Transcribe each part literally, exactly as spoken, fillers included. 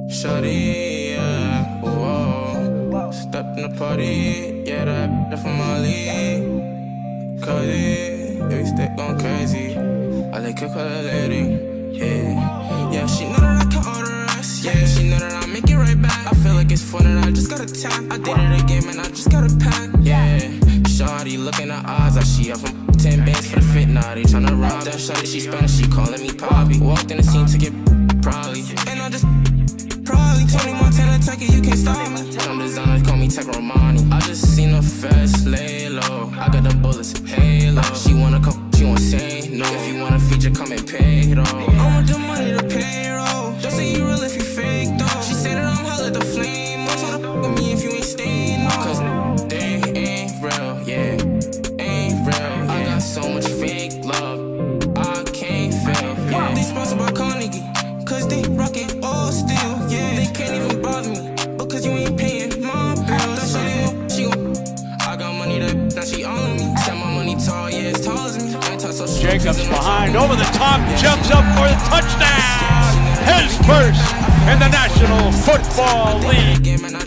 Shawty, yeah, whoa. Stepped in the party, yeah, that that from Molly. Cody, yeah, we stay going crazy. I like her color lady, yeah. Yeah, she know that I can order us, yeah. She know that I make it right back. I feel like it's fun and I just got a tap. I did it again, man, I just got a pack, yeah. Shawty looking at eyes like she up from ten bands for the fit, nah, they tryna rob that shawty, she Spanish, she calling me Poppy. Walked in the scene to get probably, and I just probably Tony Montana, take it, you can't stop me. Some designers call me Tech Romani. I just seen her fast lay low. I got the bullets, halo. She wanna come, she won't say no. If you want a feature, come and pay though. I want the money to payroll. Don't say you real if you fake though. She said that I'm hot like the flame. Won't try to fuck with me if you ain't staying no. Cause they ain't real, yeah. Ain't real, yeah. I got so much fake love, I can't fail, yeah. They sponsored by Carnegie, cause they rockin' all steel, yeah. They can't even bother me, because you ain't paying my bills. That she gon', I got money that, now she on me. Said my money tall, yeah, it's tall as me. Jacobs behind, over the top, jumps up for the touchdown! His first in the National Football League.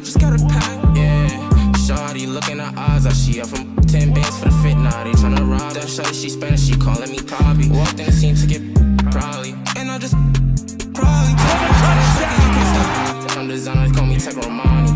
Shawty looking at eyes like she up from ten bands for the fit, nah, they tryna rob that shawty, she Spanish, she calling me Poppy. Walked in the scene to get probably, and I just probably some designers call me Tech Romani.